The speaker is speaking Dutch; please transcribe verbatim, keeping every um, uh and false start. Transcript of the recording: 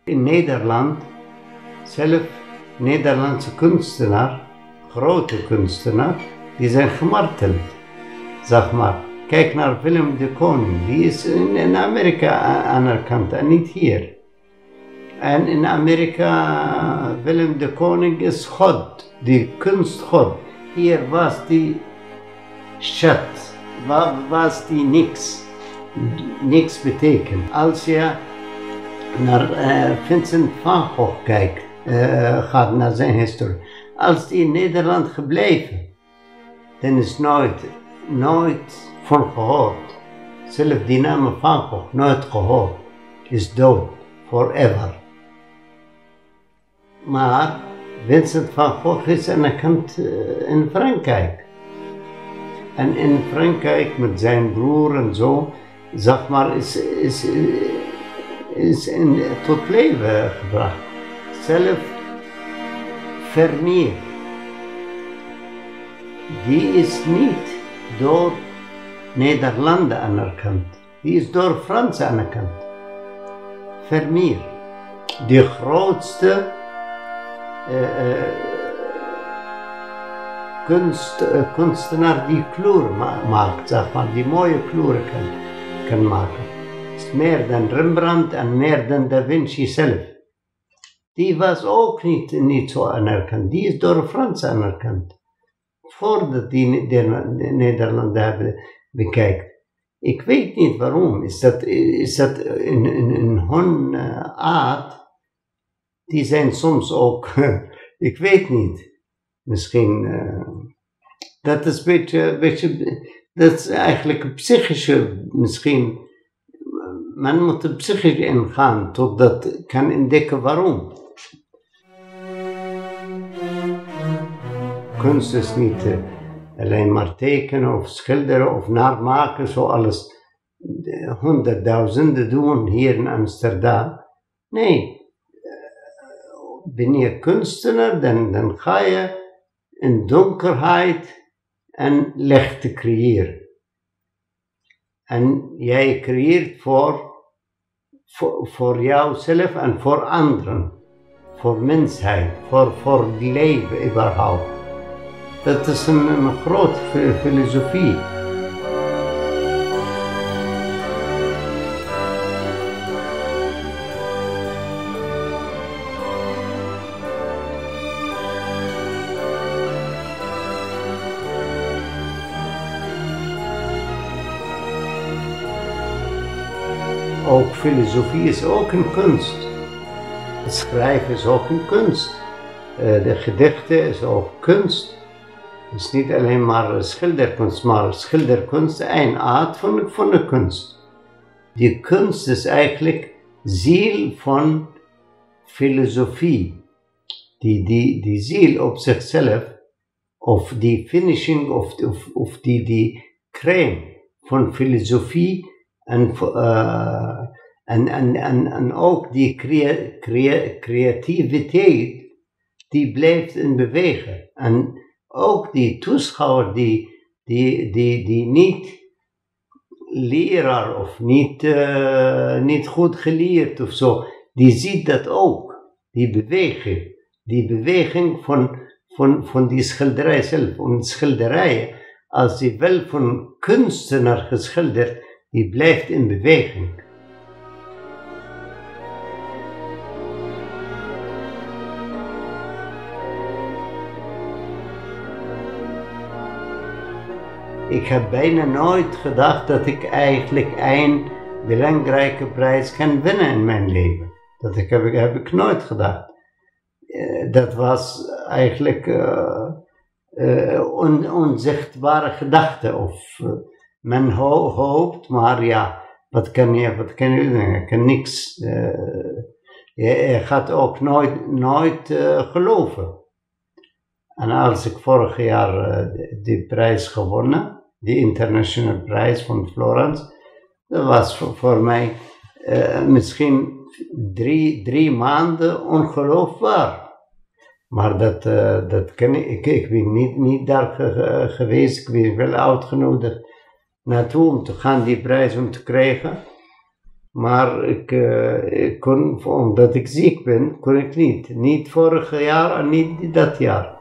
In Nederland, zelf Nederlandse kunstenaar, grote kunstenaar, die zijn gemarteld, zeg maar. Kijk naar Willem de Koning, die is in, in Amerika anerkend en niet hier. En in Amerika, Willem de Koning is God, die kunstgod. Hier was die shit, was die niks, niks betekent. Als je naar uh, Vincent van Gogh kijkt, uh, gaat naar zijn historie. Als die in Nederland gebleven, dan is nooit, nooit van gehoord. Zelf die naam Van Gogh, nooit gehoord, is dood, forever. Maar Vincent van Gogh is anerkend uh, in Frankrijk. En in Frankrijk met zijn broer en zo, zeg maar, is, is, is in, tot leven gebracht. Zelf Vermeer, die is niet door Nederlanden anerkend, die is door Fransen anerkend. Vermeer, de grootste uh, uh, kunst, uh, kunstenaar die kleur ma maakt, zeg maar, die mooie kleuren kan, kan maken. Is meer dan Rembrandt en meer dan Da Vinci zelf. Die was ook niet, niet zo anerkend, die is door Fransen anerkend. Voordat die de, de Nederlanden hebben bekijkt. Ik weet niet waarom, is dat, is dat in, in, in hun uh, aard, die zijn soms ook, ik weet niet, misschien, uh, dat is een beetje, beetje, dat is eigenlijk een psychische, misschien, men moet er psychisch ingaan, totdat kan ontdekken waarom. Kunst is niet uh, alleen maar tekenen of schilderen of namaken zoals honderdduizenden doen hier in Amsterdam. Nee, uh, ben je kunstenaar, dan, dan ga je in donkerheid en licht te creëren. En jij creëert voor, voor, voor jouzelf en voor anderen, voor mensheid, voor, voor het leven überhaupt. Dat is een, een grote filosofie. Ook filosofie is ook een kunst. Het schrijven is ook een kunst. Uh, de gedichten is ook kunst. Het is niet alleen maar schilderkunst, maar schilderkunst is een aard van, van de kunst. Die kunst is eigenlijk ziel van filosofie. Die, die, die ziel op zichzelf, of die finishing, of, of, of die, die crème van filosofie en, uh, en, en, en, en ook die crea, crea, creativiteit, die blijft in bewegen. En ook die toeschouwer die, die, die, die niet leraar of niet, uh, niet goed geleerd of zo, die ziet dat ook, die beweging, die beweging van, van, van die schilderij zelf. En schilderijen, als die wel van kunstenaar geschilderd, die blijft in beweging. Ik heb bijna nooit gedacht dat ik eigenlijk een belangrijke prijs kan winnen in mijn leven. Dat ik, heb, heb ik nooit gedacht. Uh, dat was eigenlijk uh, uh, on, onzichtbare gedachte. Of uh, men ho hoopt, maar ja, wat kan je, wat kan je doen? Je kan niks. Uh, je, je gaat ook nooit, nooit uh, geloven. En als ik vorig jaar uh, die, die prijs gewonnen, die internationale prijs van Florence, dat was voor, voor mij uh, misschien drie, drie maanden ongeloofbaar. Maar dat, uh, dat ken ik, ik, ik ben niet, niet daar ge, geweest, ik ben wel uitgenodigd naartoe om te gaan die prijs om te krijgen. Maar ik, uh, ik kon, omdat ik ziek ben, kon ik niet. Niet vorig jaar en niet dat jaar.